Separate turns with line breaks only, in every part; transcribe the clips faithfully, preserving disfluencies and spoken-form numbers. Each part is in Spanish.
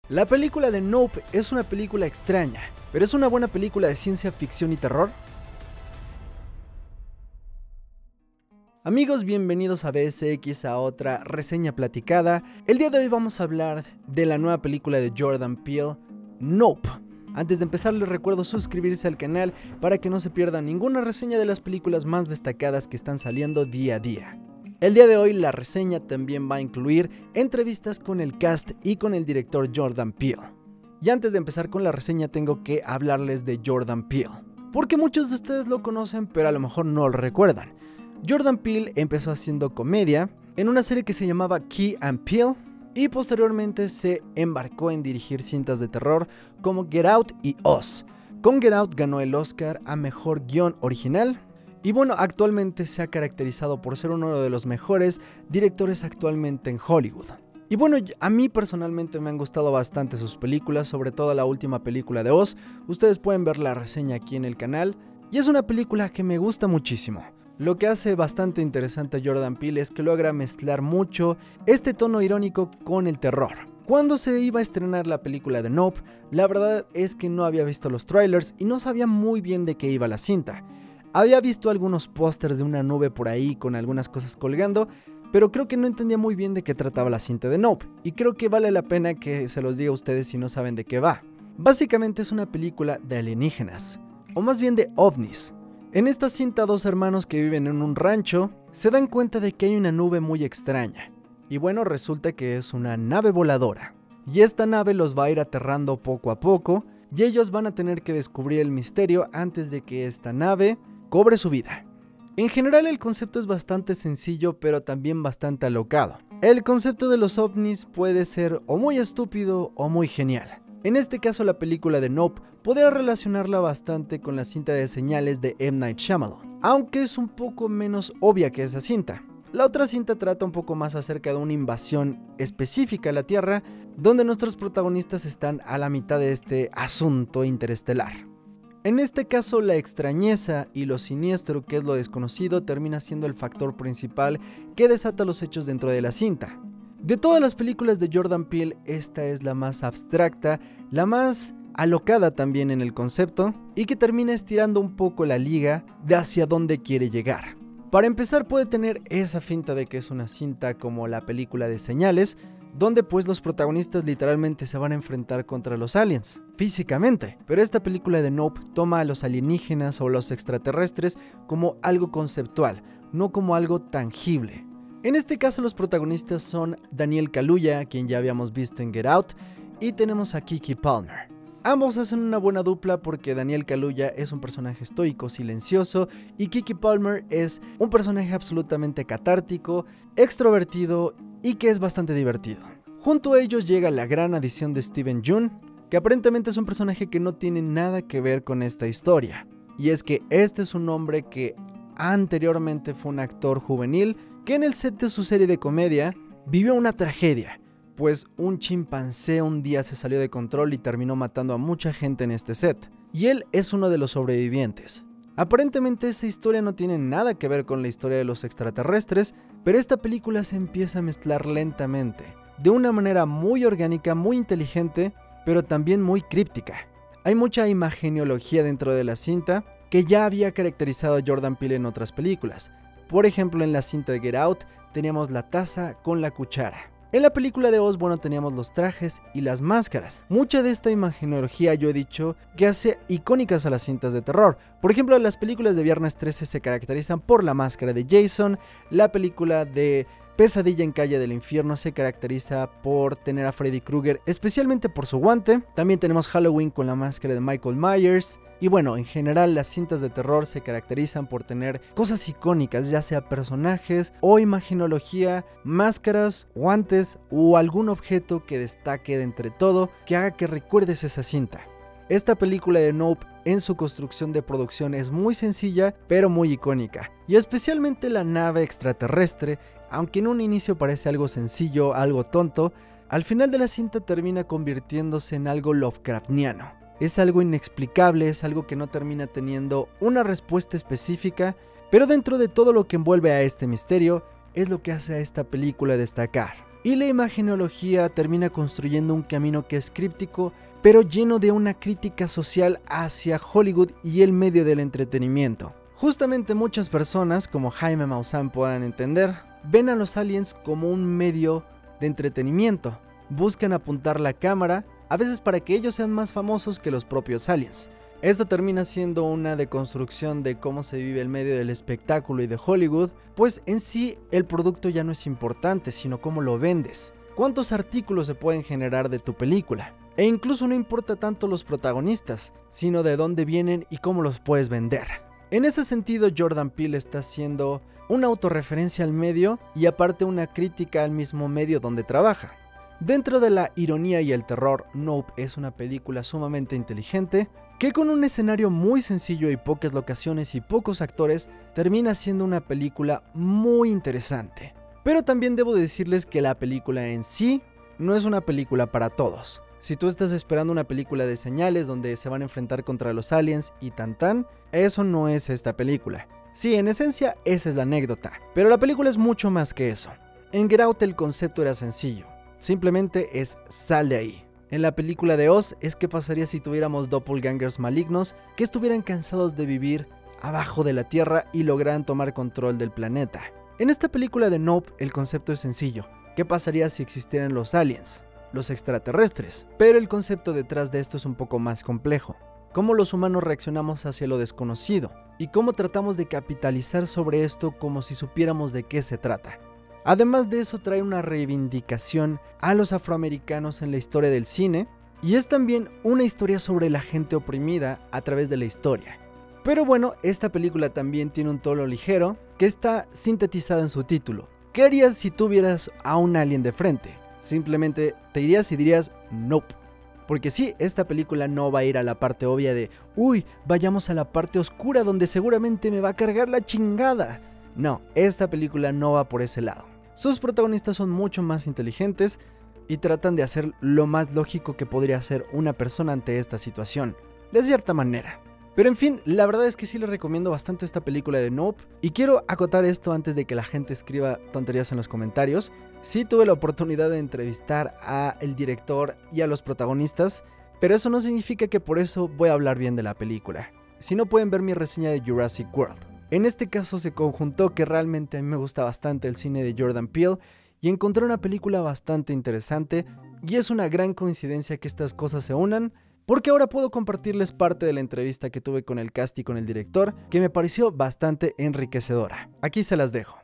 La película de Nope es una película extraña, pero es una buena película de ciencia ficción y terror. Amigos, bienvenidos a B S X, a otra reseña platicada. El día de hoy vamos a hablar de la nueva película de Jordan Peele, Nope. Antes de empezar les recuerdo suscribirse al canal para que no se pierdan ninguna reseña de las películas más destacadas que están saliendo día a día. El día de hoy la reseña también va a incluir entrevistas con el cast y con el director Jordan Peele. Y antes de empezar con la reseña tengo que hablarles de Jordan Peele, porque muchos de ustedes lo conocen pero a lo mejor no lo recuerdan. Jordan Peele empezó haciendo comedia en una serie que se llamaba Key and Peele y posteriormente se embarcó en dirigir cintas de terror como Get Out y Us. Con Get Out ganó el Oscar a Mejor Guión Original. Y bueno, actualmente se ha caracterizado por ser uno de los mejores directores actualmente en Hollywood. Y bueno, a mí personalmente me han gustado bastante sus películas, sobre todo la última película de Us. Ustedes pueden ver la reseña aquí en el canal. Y es una película que me gusta muchísimo. Lo que hace bastante interesante a Jordan Peele es que logra mezclar mucho este tono irónico con el terror. Cuando se iba a estrenar la película de Nope, la verdad es que no había visto los trailers y no sabía muy bien de qué iba la cinta. Había visto algunos pósters de una nube por ahí con algunas cosas colgando, pero creo que no entendía muy bien de qué trataba la cinta de Nope, y creo que vale la pena que se los diga a ustedes si no saben de qué va. Básicamente es una película de alienígenas, o más bien de ovnis. En esta cinta dos hermanos que viven en un rancho se dan cuenta de que hay una nube muy extraña, y bueno, resulta que es una nave voladora, y esta nave los va a ir aterrando poco a poco, y ellos van a tener que descubrir el misterio antes de que esta nave cobre su vida. En general el concepto es bastante sencillo pero también bastante alocado. El concepto de los ovnis puede ser o muy estúpido o muy genial. En este caso la película de Nope podría relacionarla bastante con la cinta de Señales de M. Night Shyamalan, aunque es un poco menos obvia que esa cinta. La otra cinta trata un poco más acerca de una invasión específica a la Tierra, donde nuestros protagonistas están a la mitad de este asunto interestelar. En este caso la extrañeza y lo siniestro que es lo desconocido termina siendo el factor principal que desata los hechos dentro de la cinta. De todas las películas de Jordan Peele, esta es la más abstracta, la más alocada también en el concepto y que termina estirando un poco la liga de hacia dónde quiere llegar. Para empezar puede tener esa finta de que es una cinta como la película de Señales, donde pues los protagonistas literalmente se van a enfrentar contra los aliens, físicamente. Pero esta película de Nope toma a los alienígenas o los extraterrestres como algo conceptual, no como algo tangible. En este caso los protagonistas son Daniel Kaluuya, quien ya habíamos visto en Get Out, y tenemos a Keke Palmer. Ambos hacen una buena dupla porque Daniel Kaluuya es un personaje estoico, silencioso, y Keke Palmer es un personaje absolutamente catártico, extrovertido y que es bastante divertido. Junto a ellos llega la gran adición de Steven Yeun, que aparentemente es un personaje que no tiene nada que ver con esta historia. Y es que este es un hombre que anteriormente fue un actor juvenil que en el set de su serie de comedia vivió una tragedia, pues un chimpancé un día se salió de control y terminó matando a mucha gente en este set. Y él es uno de los sobrevivientes. Aparentemente esa historia no tiene nada que ver con la historia de los extraterrestres, pero esta película se empieza a mezclar lentamente, de una manera muy orgánica, muy inteligente, pero también muy críptica. Hay mucha imagenología dentro de la cinta que ya había caracterizado a Jordan Peele en otras películas. Por ejemplo, en la cinta de Get Out teníamos la taza con la cuchara. En la película de Us, bueno, teníamos los trajes y las máscaras. Mucha de esta imagenología yo he dicho que hace icónicas a las cintas de terror. Por ejemplo, las películas de Viernes trece se caracterizan por la máscara de Jason. La película de Pesadilla en Calle del Infierno se caracteriza por tener a Freddy Krueger, especialmente por su guante. También tenemos Halloween con la máscara de Michael Myers. Y bueno, en general las cintas de terror se caracterizan por tener cosas icónicas, ya sea personajes o imagenología, máscaras, guantes o algún objeto que destaque de entre todo, que haga que recuerdes esa cinta. Esta película de Nope en su construcción de producción es muy sencilla pero muy icónica, y especialmente la nave extraterrestre, aunque en un inicio parece algo sencillo, algo tonto, al final de la cinta termina convirtiéndose en algo Lovecraftiano. Es algo inexplicable, es algo que no termina teniendo una respuesta específica, pero dentro de todo lo que envuelve a este misterio, es lo que hace a esta película destacar. y la imagenología termina construyendo un camino que es críptico, pero lleno de una crítica social hacia Hollywood y el medio del entretenimiento. Justamente muchas personas, como Jaime Maussan puedan entender, ven a los aliens como un medio de entretenimiento. Buscan apuntar la cámara, a veces para que ellos sean más famosos que los propios aliens. Esto termina siendo una deconstrucción de cómo se vive el medio del espectáculo y de Hollywood, pues en sí el producto ya no es importante, sino cómo lo vendes. ¿Cuántos artículos se pueden generar de tu película? E incluso no importa tanto los protagonistas, sino de dónde vienen y cómo los puedes vender. En ese sentido, Jordan Peele está haciendo una autorreferencia al medio y aparte una crítica al mismo medio donde trabaja. Dentro de la ironía y el terror, Nope es una película sumamente inteligente que con un escenario muy sencillo y pocas locaciones y pocos actores termina siendo una película muy interesante. Pero también debo decirles que la película en sí no es una película para todos. Si tú estás esperando una película de señales donde se van a enfrentar contra los aliens y tan tan, eso no es esta película. Sí, en esencia esa es la anécdota, pero la película es mucho más que eso. En Get Out el concepto era sencillo, simplemente es sal de ahí. En la película de Oz es qué pasaría si tuviéramos doppelgangers malignos que estuvieran cansados de vivir abajo de la tierra y lograran tomar control del planeta. En esta película de Nope el concepto es sencillo, ¿qué pasaría si existieran los aliens? Los extraterrestres, pero el concepto detrás de esto es un poco más complejo. Cómo los humanos reaccionamos hacia lo desconocido y cómo tratamos de capitalizar sobre esto como si supiéramos de qué se trata. Además de eso trae una reivindicación a los afroamericanos en la historia del cine y es también una historia sobre la gente oprimida a través de la historia. Pero bueno, esta película también tiene un tono ligero que está sintetizado en su título. ¿Qué harías si tuvieras a un alien de frente? Simplemente te irías y dirías nope. Porque sí, esta película no va a ir a la parte obvia de uy, vayamos a la parte oscura donde seguramente me va a cargar la chingada. No, esta película no va por ese lado. Sus protagonistas son mucho más inteligentes y tratan de hacer lo más lógico que podría hacer una persona ante esta situación, de cierta manera. Pero en fin, la verdad es que sí les recomiendo bastante esta película de Nope. Y quiero acotar esto antes de que la gente escriba tonterías en los comentarios. Sí tuve la oportunidad de entrevistar al director y a los protagonistas, pero eso no significa que por eso voy a hablar bien de la película. Si no, pueden ver mi reseña de Jurassic World. En este caso se conjuntó que realmente a mí me gusta bastante el cine de Jordan Peele y encontré una película bastante interesante, y es una gran coincidencia que estas cosas se unan, porque ahora puedo compartirles parte de la entrevista que tuve con el cast y con el director, que me pareció bastante enriquecedora. Aquí se las dejo.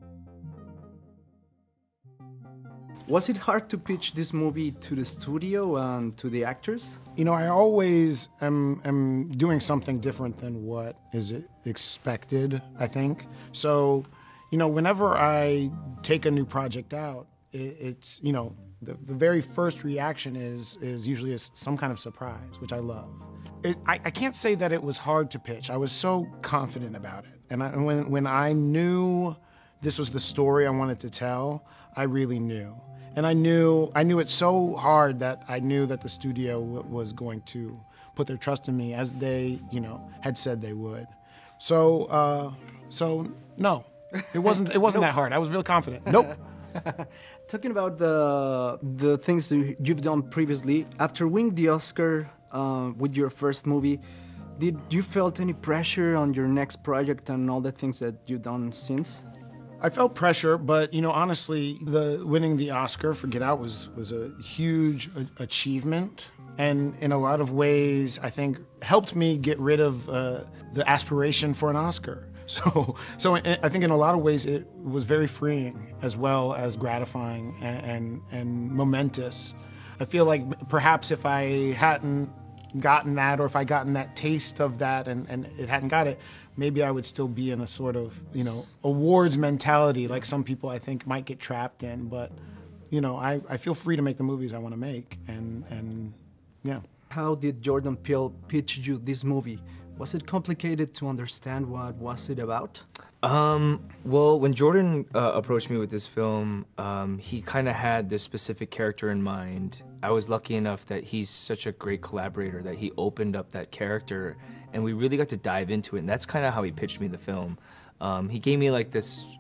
Was it hard to pitch this movie to the studio and to the actors?
You know, I always am, am doing something different than what is expected, I think. So, you know, whenever I take a new project out, it, it's, you know, the, the very first reaction is, is usually a, some kind of surprise, which I love. It, I, I can't say that it was hard to pitch. I was so confident about it. And, I, and when, when I knew this was the story I wanted to tell, I really knew. And I knew I knew it so hard that I knew that the studio w was going to put their trust in me, as they, you know, had said they would. So, uh, so no, it wasn't. It wasn't nope. that hard. I was really confident. Nope.
Talking about the the things you've done previously, after winning the Oscar uh, with your first movie, did you felt any pressure on your next project and all the things that you've done since?
I felt pressure, but you know, honestly, the winning the Oscar for Get Out was was a huge a- achievement, and in a lot of ways, I think helped me get rid of uh, the aspiration for an Oscar. So, so I think in a lot of ways, it was very freeing as well as gratifying and and, and momentous. I feel like perhaps if I hadn't gotten that, or if I gotten that taste of that and, and it hadn't got it, maybe I would still be in a sort of, you know, awards mentality like some people I think might get trapped in. But, you know, I, I feel free to make the movies I want to make, and, and yeah.
How did Jordan Peele pitch you this movie? Was it complicated to understand what was it about?
Um, well, when Jordan uh, approached me with this film, um, he kind of had this specific character in mind. I was lucky enough that he's such a great collaborator that he opened up that character, and we really got to dive into it, and that's kind of how he pitched me the film. Um, he gave me like this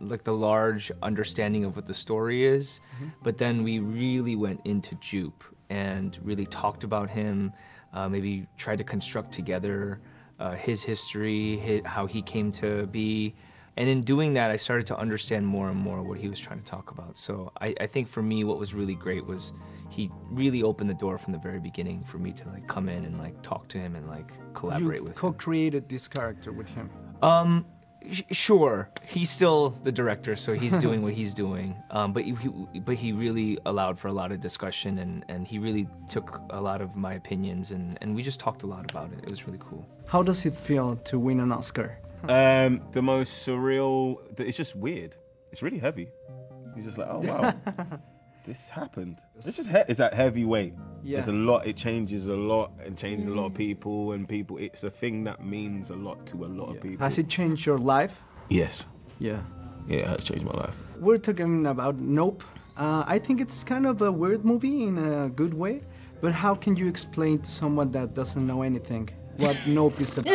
like the large understanding of what the story is, mm-hmm. but then we really went into Jupe and really talked about him, uh, maybe tried to construct together uh, his history, his, how he came to be. And in doing that, I started to understand more and more what he was trying to talk about. So I, I think for me, what was really great was he really opened the door from the very beginning for me to like come in and like talk to him and like collaborate
you
with him.
You co-created this character with him?
Um, sh sure. He's still the director, so he's doing what he's doing. Um, but he, he, but he really allowed for a lot of discussion, and, and he really took a lot of my opinions, and, and we just talked a lot about it. It was really cool.
How does it feel to win an Oscar?
Um, the most surreal, it's just weird. It's really heavy. You're just like, oh wow, this happened. It's just, he it's that heavy weight.
Yeah.
It's a lot, it changes a lot and changes a lot of people and people. It's a thing that means a lot to a lot
yeah.
of people.
Has it changed your life?
Yes.
Yeah.
Yeah, it has changed my life.
We're talking about Nope. Uh, I think it's kind of a weird movie in a good way, but how can you explain to someone that doesn't know anything what Nope is about?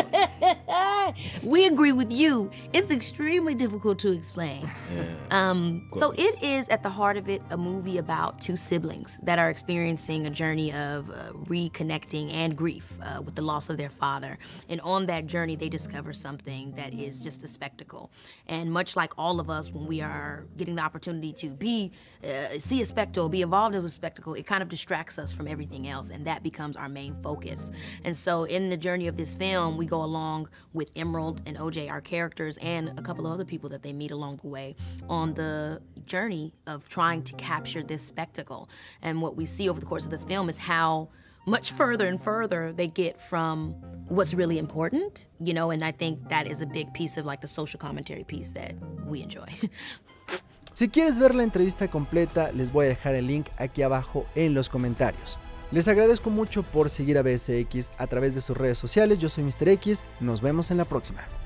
We agree with you. It's extremely difficult to explain.
Yeah.
Um, so it is, at the heart of it, a movie about two siblings that are experiencing a journey of uh, reconnecting and grief uh, with the loss of their father. And on that journey, they discover something that is just a spectacle. And much like all of us, when we are getting the opportunity to be, uh, see a spectacle, be involved in a spectacle, it kind of distracts us from everything else, and that becomes our main focus. And so in the journey of this film, we go along with Emerald and O J, our characters, and a couple of other people that they meet along the way on the journey of trying to capture this spectacle. And what we see over the course of the film is how much further and further they get from what's really important, you know, and I think that is a big piece of like the social commentary piece that we enjoy.
Si quieres ver la entrevista completa, les voy a dejar el link aquí abajo en los comentarios. Les agradezco mucho por seguir a B S X a través de sus redes sociales. Yo soy míster X, nos vemos en la próxima.